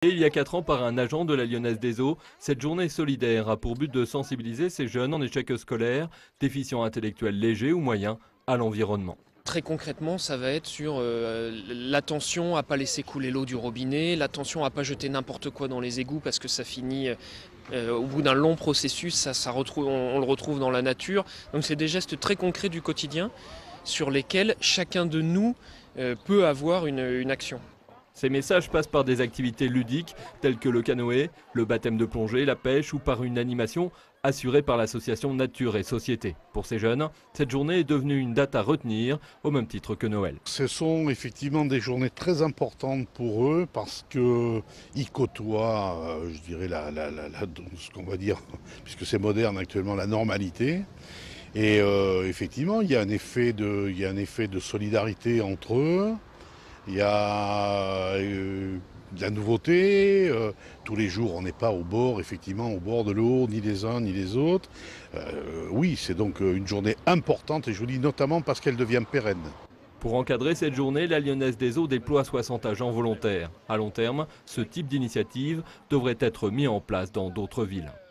Et il y a 4 ans par un agent de la Lyonnaise des Eaux, cette journée solidaire a pour but de sensibiliser ces jeunes en échec scolaire, déficients intellectuels légers ou moyens, à l'environnement. Très concrètement, ça va être sur l'attention à ne pas laisser couler l'eau du robinet, l'attention à ne pas jeter n'importe quoi dans les égouts parce que ça finit au bout d'un long processus, on le retrouve dans la nature. Donc c'est des gestes très concrets du quotidien sur lesquels chacun de nous peut avoir une action. Ces messages passent par des activités ludiques telles que le canoë, le baptême de plongée, la pêche ou par une animation assurée par l'association Nature et Société. Pour ces jeunes, cette journée est devenue une date à retenir au même titre que Noël. Ce sont effectivement des journées très importantes pour eux parce qu'ils côtoient, je dirais, ce qu'on va dire, puisque c'est moderne actuellement, la normalité. Et effectivement, il y a un effet de solidarité entre eux. Il y a de la nouveauté. Tous les jours, on n'est pas au bord de l'eau, ni les uns ni les autres. Oui, c'est donc une journée importante et je vous dis notamment parce qu'elle devient pérenne. Pour encadrer cette journée, la Lyonnaise des Eaux déploie 60 agents volontaires. À long terme, ce type d'initiative devrait être mis en place dans d'autres villes.